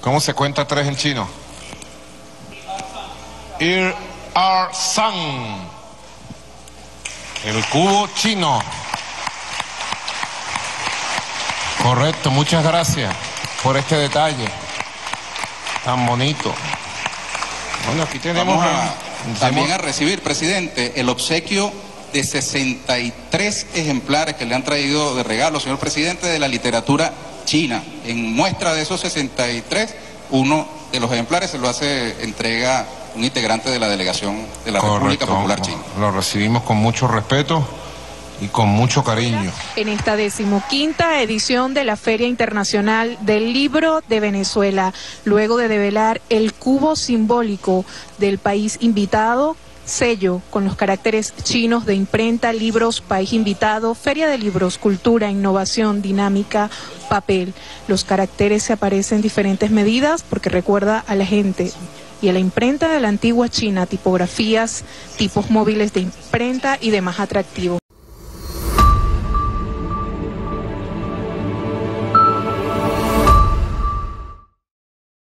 ¿Cómo se cuenta 3 en chino? Ir Ar San. El cubo chino. Correcto, muchas gracias por este detalle tan bonito. Bueno, aquí tenemos también a recibir, presidente, el obsequio de 63 ejemplares que le han traído de regalo, señor presidente, de la literatura china. En muestra de esos 63, uno de los ejemplares se lo hace entrega un integrante de la delegación de la República Popular China. Lo recibimos con mucho respeto y con mucho cariño. En esta 15ª edición de la Feria Internacional del Libro de Venezuela, luego de develar el cubo simbólico del país invitado, sello con los caracteres chinos de imprenta, libros, país invitado, Feria de Libros, Cultura, Innovación, Dinámica, Papel. Los caracteres se aparecen en diferentes medidas porque recuerda a la gente y a la imprenta de la antigua China, tipografías, tipos móviles de imprenta y demás atractivos.